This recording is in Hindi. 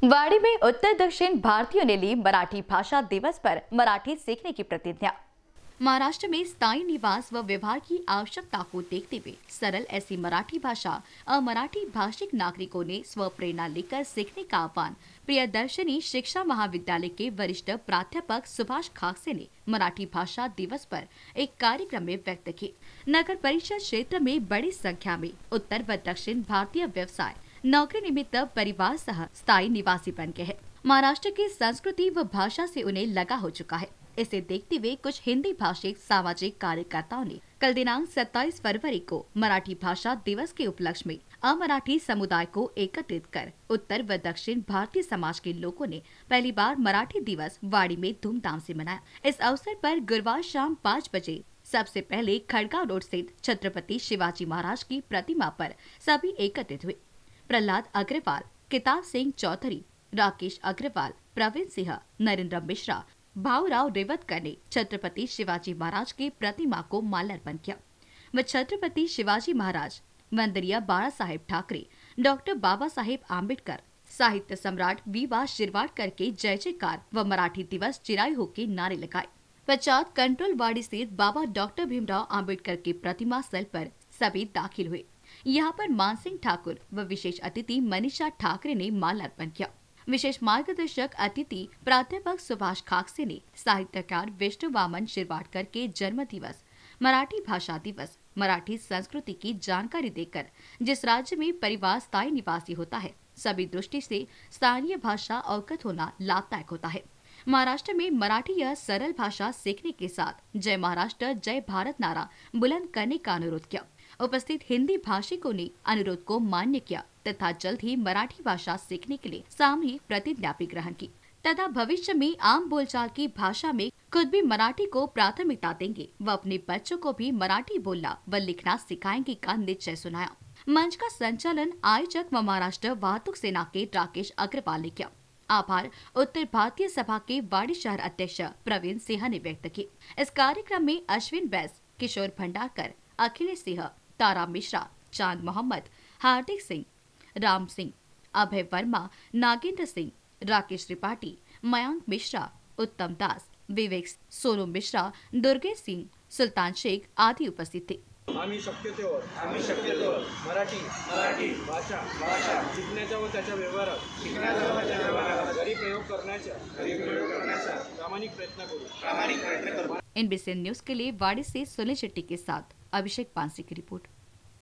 वाड़ी में उत्तर दक्षिण भारतीयों ने ली मराठी भाषा दिवस पर मराठी सीखने की प्रतिज्ञा। महाराष्ट्र में स्थायी निवास व व्यवहार की आवश्यकता को देखते हुए सरल ऐसी मराठी भाषा अमराठी भाषिक नागरिकों ने स्व प्रेरणा लेकर सीखने का आह्वान प्रियदर्शनी शिक्षा महाविद्यालय के वरिष्ठ प्राध्यापक सुभाष खाकसे ने मराठी भाषा दिवस पर एक कार्यक्रम में व्यक्त की। नगर परिषद क्षेत्र में बड़ी संख्या में उत्तर व दक्षिण भारतीय व्यवसाय नौकरी निमित्त परिवार सह स्थायी निवासी बन गए हैं। महाराष्ट्र की संस्कृति व भाषा से उन्हें लगा हो चुका है। इसे देखते हुए कुछ हिंदी भाषिक सामाजिक कार्यकर्ताओं ने कल दिनांक 27 फरवरी को मराठी भाषा दिवस के उपलक्ष्य में अमराठी समुदाय को एकत्रित कर उत्तर व दक्षिण भारतीय समाज के लोगों ने पहली बार मराठी दिवस वाड़ी में धूमधाम से मनाया। इस अवसर पर गुरुवार शाम 5 बजे सबसे पहले खड़गांव रोड स्थित छत्रपति शिवाजी महाराज की प्रतिमा पर सभी एकत्रित हुए। प्रहलाद अग्रवाल, किताब सिंह चौधरी, राकेश अग्रवाल, प्रवीण सिंह, नरेंद्र मिश्रा, भाऊराव रेवतकर ने छत्रपति शिवाजी महाराज की प्रतिमा को माल्यार्पण किया। व छत्रपति शिवाजी महाराज, वंदनीय बाळा साहेब ठाकरे, डॉक्टर बाबा साहेब आंबेडकर, साहित्य सम्राट वीवा शिरवाडकर के जय जयकार व मराठी दिवस चिरायु के नारे लगाए। पश्चात कंट्रोलवाड़ी स्थित बाबा डॉक्टर भीमराव आंबेडकर की प्रतिमा स्थल पर सभी दाखिल हुए। यहाँ पर मानसिंह ठाकुर व विशेष अतिथि मनीषा ठाकरे ने माल्यार्पण किया। विशेष मार्गदर्शक अतिथि प्राध्यापक सुभाष खाकसे ने साहित्यकार विष्णु वामन शिरवाडकर के जन्म दिवस, मराठी भाषा दिवस, मराठी संस्कृति की जानकारी देकर जिस राज्य में परिवार स्थायी निवासी होता है, सभी दृष्टि से स्थानीय भाषा अवगत होना लाभदायक होता है। महाराष्ट्र में मराठी यह सरल भाषा सीखने के साथ जय महाराष्ट्र जय भारत नारा बुलंद करने का अनुरोध किया। उपस्थित हिंदी भाषिकों ने अनुरोध को मान्य किया तथा जल्द ही मराठी भाषा सीखने के लिए सामूहिक प्रतिज्ञा भी ग्रहण की तथा भविष्य में आम बोलचाल की भाषा में खुद भी मराठी को प्राथमिकता देंगे व अपने बच्चों को भी मराठी बोलना व लिखना सिखाएंगे का निश्चय सुनाया। मंच का संचालन आयोजक व महाराष्ट्र वाहतुक सेना के राकेश अग्रवाल ने किया। आभार उत्तर भारतीय सभा के वाड़ी शहर अध्यक्ष प्रवीण सिंह ने व्यक्त की। इस कार्यक्रम में अश्विन बैस, किशोर भंडारकर, अखिलेश सिंह, तारा मिश्रा, चांद मोहम्मद, हार्दिक सिंह, राम सिंह, अभय वर्मा, नागेंद्र सिंह, राकेश त्रिपाठी, मयांक मिश्रा, उत्तम दास, विवेक, सोनू मिश्रा, दुर्गेश सिंह, सुल्तान शेख आदि उपस्थित थे। आम्ही शक्यतेवर मराठी भाषा शिकण्याच्या व त्याच्या व्यवहारात घरी प्रयोग करण्याचा प्रामाणिक प्रयत्न करू। NBCN न्यूज के लिए वाड़ी से सुनील शेट्टी के साथ अभिषेक पांसे की रिपोर्ट।